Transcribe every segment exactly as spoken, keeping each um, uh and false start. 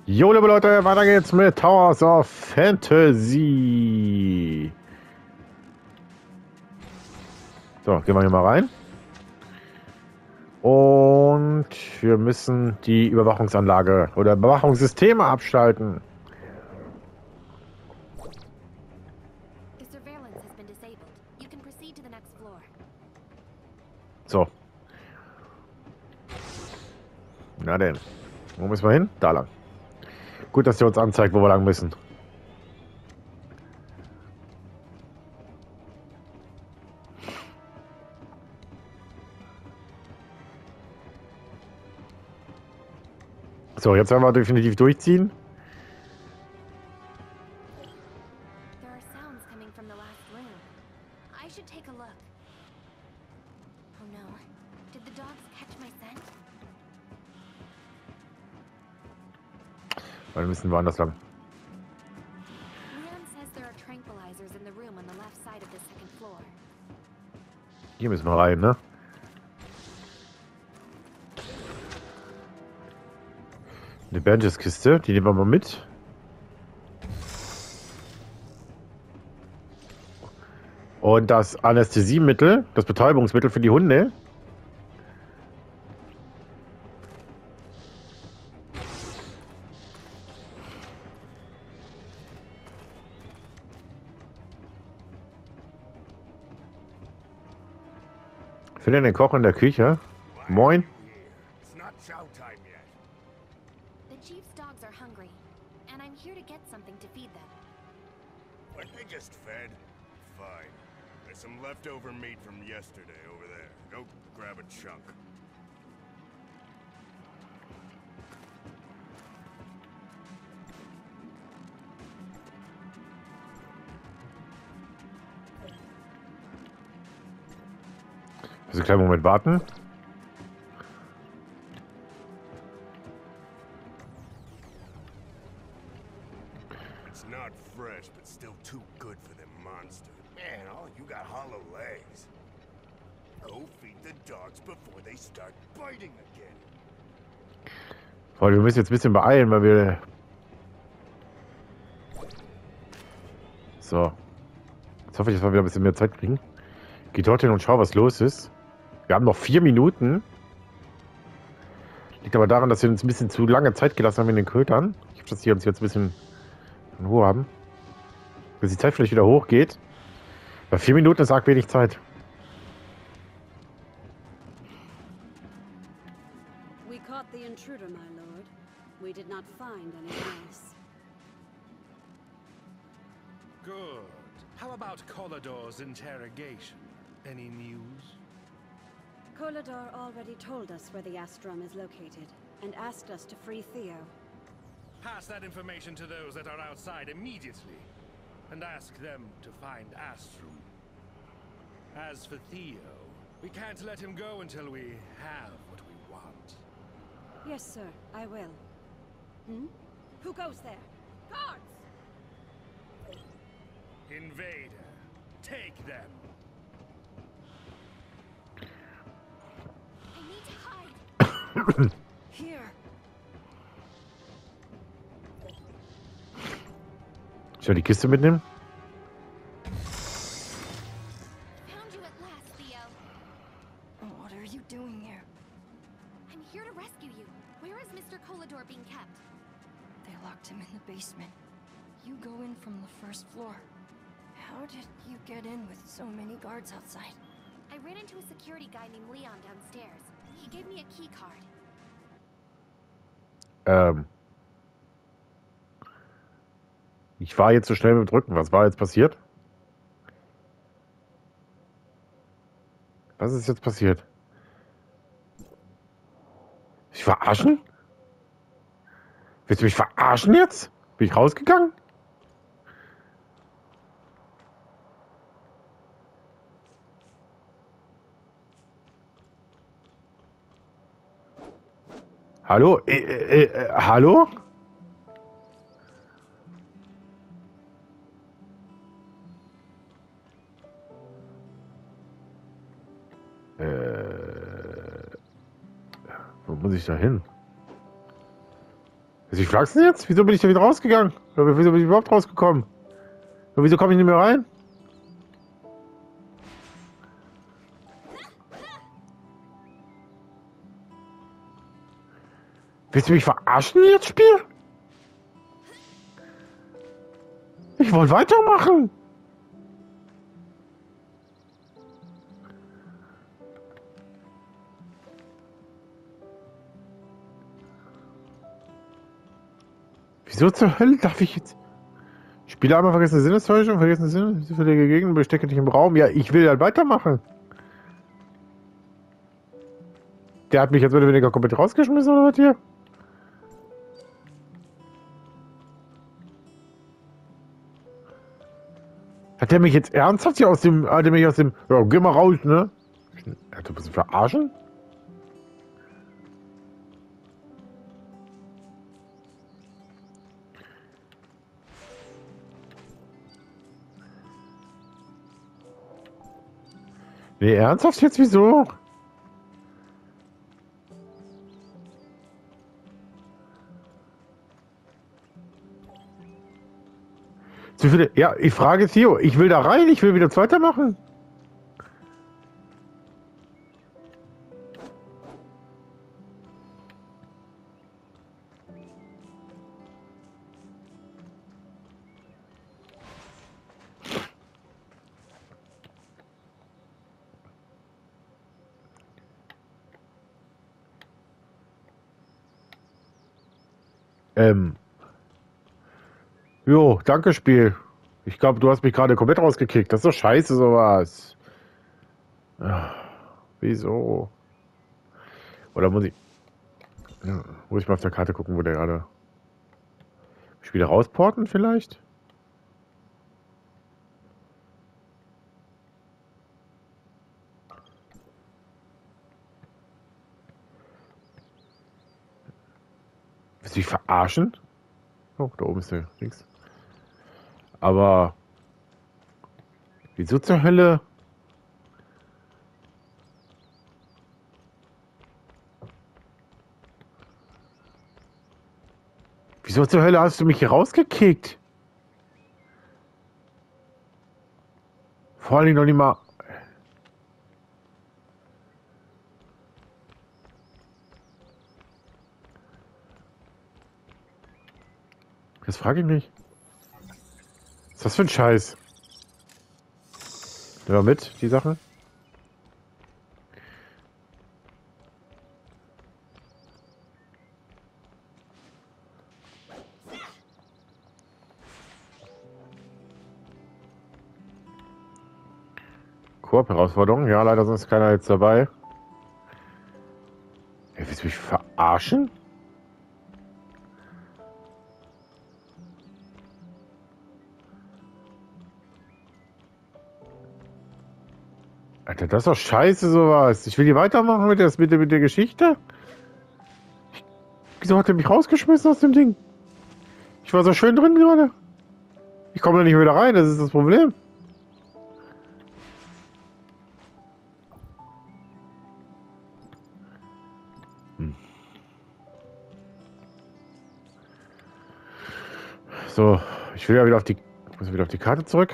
Jo, liebe Leute, weiter geht's mit Towers of Fantasy. So, gehen wir hier mal rein. Und wir müssen die Überwachungsanlage oder Überwachungssysteme abschalten. So. Na denn. Wo müssen wir hin? Da lang. Gut, dass der uns anzeigt, wo wir lang müssen. So, jetzt werden wir definitiv durchziehen. Weil wir müssen woanders lang. Hier müssen wir rein, ne? Eine Bandages-Kiste, die nehmen wir mal mit. Und das Anästhesiemittel, das Betäubungsmittel für die Hunde. Für den Koch in der Küche. Moin. Just fed? Fine. There's some leftover meat from yesterday over there. Go grab a chunk. Also einen kleinen Moment warten. It's not fresh, but still too good for them monsters. Man, all you got hollow legs. Go feed the dogs before they start biting again. Weil wir müssen jetzt ein bisschen beeilen, weil wir... So. Jetzt hoffe ich, dass wir wieder ein bisschen mehr Zeit kriegen. Geh dorthin und schau, was los ist. Wir haben noch vier Minuten. Liegt aber daran, dass wir uns ein bisschen zu lange Zeit gelassen haben in den Kötern. Ich hoffe, dass die uns jetzt ein bisschen in Ruhe haben. Bis die Zeit vielleicht wieder hochgeht. Bei vier Minuten ist arg wenig Zeit. We caught the intruder, my lord. We did not find anything else. Good. How about Collador's interrogation? Any news? Collador already told us where the Astrum is located, and asked us to free Theo. Pass that information to those that are outside immediately, and ask them to find Astrum. As for Theo, we can't let him go until we have what we want. Yes, sir, I will. Hmm? Who goes there? Guards! Invader, take them. I need to hide. Here. Soll ich die Kiste mitnehmen? Found you at last, Theo. What are you doing here? I'm here to rescue you. Where is Mister Collador being kept? They locked him in the basement. You go in from the first floor. How did you get in with so many guards outside? I ran into a security guy named Leon downstairs. He gave me a key card. Ähm. Ich war jetzt so schnell mit dem Drücken. Was war jetzt passiert? Was ist jetzt passiert? Ich verarschen? Willst du mich verarschen jetzt? Bin ich rausgegangen? Hallo? Äh, äh, äh, hallo? Äh, wo muss ich da hin? Wie flachs denn jetzt? Wieso bin ich da wieder rausgegangen? Oder wieso bin ich überhaupt rausgekommen? Und wieso komme ich nicht mehr rein? Willst du mich verarschen jetzt, Spiel? Ich wollte weitermachen. Wieso zur Hölle darf ich jetzt... Spieler einmal vergessene Sinnestäuschung, vergessene Sinne, zufällige Gegend, bestecke dich im Raum. Ja, ich will halt weitermachen. Der hat mich jetzt mehr oder weniger komplett rausgeschmissen, oder was hier? Hat der mich jetzt ernsthaft hier aus dem... Hat der mich aus dem... Ja, geh mal raus, ne? Hat du ein bisschen verarschen? Nee, ernsthaft jetzt? Wieso? Zu viele... Ja, ich frage Theo. Ich will da rein. Ich will wieder weitermachen. Ähm. Jo, danke, Spiel. Ich glaube, du hast mich gerade komplett rausgekickt. Das ist doch scheiße, sowas. Ach, wieso? Oder muss ich... Ja, muss ich mal auf der Karte gucken, wo der gerade... Spiele rausporten vielleicht? Willst du mich verarschen? Oh, da oben ist der links. Aber... Wieso zur Hölle? Wieso zur Hölle hast du mich hier rausgekickt? Vor allem noch nicht mal... Das frage ich mich. Was ist das für ein Scheiß? Nehmen wir mit, die Sachen. Koop-Herausforderung. Ja, leider sonst keiner jetzt dabei. Hey, willst du mich verarschen? Alter, das ist doch scheiße, sowas. Ich will hier weitermachen mit der, mit der, mit der Geschichte. Ich, wieso hat er mich rausgeschmissen aus dem Ding? Ich war so schön drin gerade. Ich komme da nicht wieder rein, das ist das Problem. Hm. So, ich will ja wieder auf die, ich muss wieder auf die Karte zurück.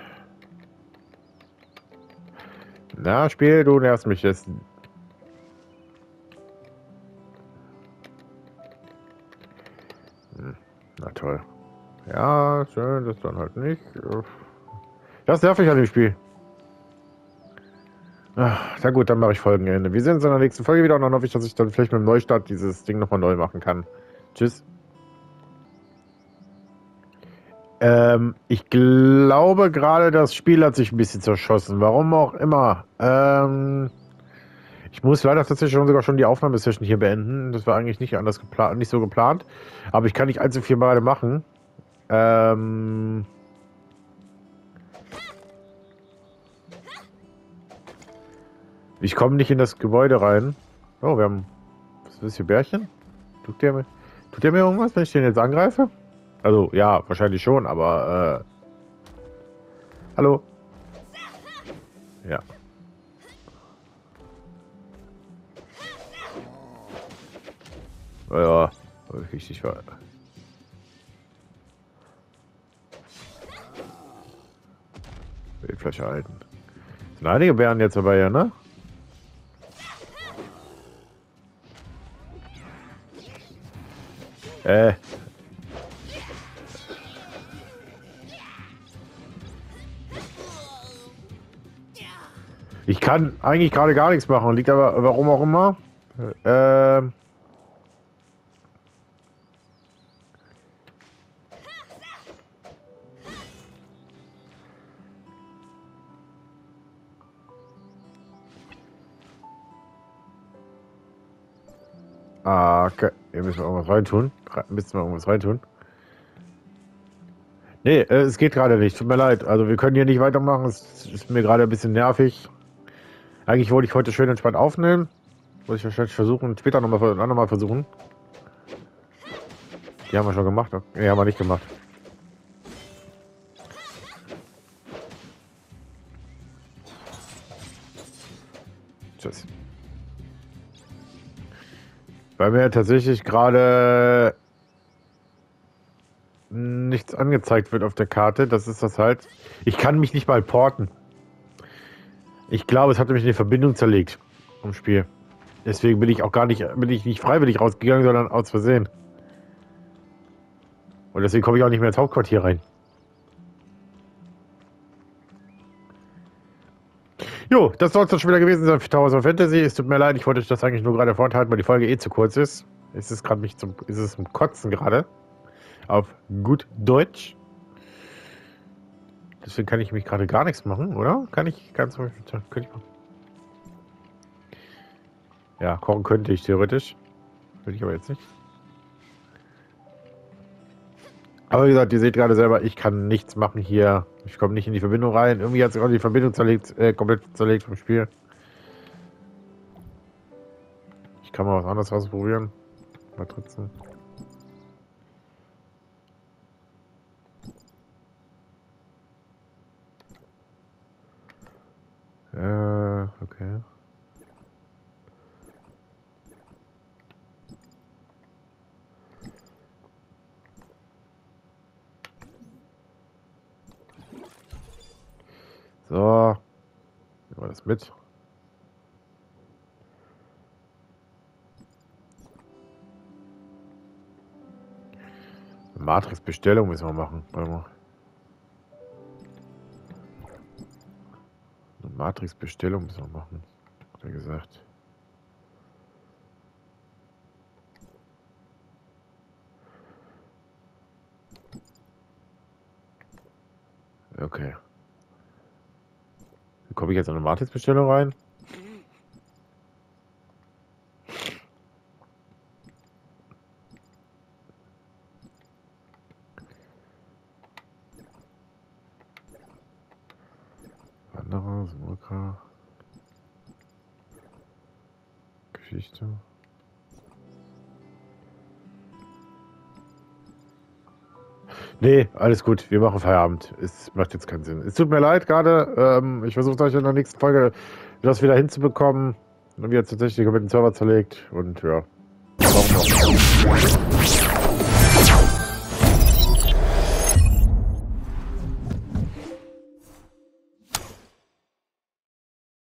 Na, Spiel, du nervst mich jetzt. Hm, na toll. Ja, schön, das dann halt nicht. Das nervt mich an dem Spiel. Ach, na gut, dann mache ich Folgenende. Wir sehen uns in der nächsten Folge wieder und dann hoffe ich, dass ich dann vielleicht mit dem Neustart dieses Ding nochmal neu machen kann. Tschüss. Ähm, ich glaube gerade, das Spiel hat sich ein bisschen zerschossen. Warum auch immer. Ähm, ich muss leider tatsächlich schon sogar schon die Aufnahmesession hier beenden. Das war eigentlich nicht anders geplant, nicht so geplant. Aber ich kann nicht allzu viel beide machen. Ähm, ich komme nicht in das Gebäude rein. Oh, wir haben... Was ist hier, Bärchen? Tut der mir, tut der mir irgendwas, wenn ich den jetzt angreife? Also, ja, wahrscheinlich schon, aber, äh... Hallo? Ja. Ja, Richtig war. Flasche halten. Sind einige Bären jetzt dabei, ja, ne? Äh. Ich kann eigentlich gerade gar nichts machen. Liegt aber, warum auch immer. Ähm. Ah, okay. Hier müssen wir irgendwas reintun. Müssen wir irgendwas reintun. Nee, äh, es geht gerade nicht. Tut mir leid. Also wir können hier nicht weitermachen. Es ist mir gerade ein bisschen nervig. Eigentlich wollte ich heute schön entspannt aufnehmen. Muss ich wahrscheinlich versuchen. Später nochmal noch mal versuchen. Die haben wir schon gemacht. Nee, haben wir nicht gemacht. Tschüss. Weil mir tatsächlich gerade nichts angezeigt wird auf der Karte. Das ist das halt. Ich kann mich nicht mal porten. Ich glaube, es hat mich in die Verbindung zerlegt vom Spiel. Deswegen bin ich auch gar nicht, bin ich nicht freiwillig rausgegangen, sondern aus Versehen. Und deswegen komme ich auch nicht mehr ins Hauptquartier rein. Jo, das soll es dann schon wieder gewesen sein für Towers of Fantasy. Es tut mir leid, ich wollte euch das eigentlich nur gerade vorenthalten, weil die Folge eh zu kurz ist. Es ist gerade mich zum, ist es zum Kotzen gerade. Auf gut Deutsch. Deswegen kann ich mich gerade gar nichts machen, oder? Kann ich ganz könnte ich machen. Ja, kochen könnte ich theoretisch. Würde ich aber jetzt nicht. Aber wie gesagt, ihr seht gerade selber, ich kann nichts machen hier. Ich komme nicht in die Verbindung rein. Irgendwie hat sich auch die Verbindung zerlegt, äh, komplett zerlegt vom Spiel. Ich kann mal was anderes ausprobieren. Matrizen. Äh, okay. So. Nehmen wir das mit. Matrix-Bestellung müssen wir machen. Warte mal. Eine Matrix-Bestellung müssen wir machen. Hat er gesagt. Okay. Wie komme ich jetzt an eine Matrix-Bestellung rein? Wanderer, Smolka. Geschichte. Nee, alles gut. Wir machen Feierabend. Es macht jetzt keinen Sinn. Es tut mir leid gerade. Ähm, ich versuche euch in der nächsten Folge das wieder hinzubekommen. Und wir jetzt tatsächlich mit dem Server zerlegt. Und ja. Warum auch?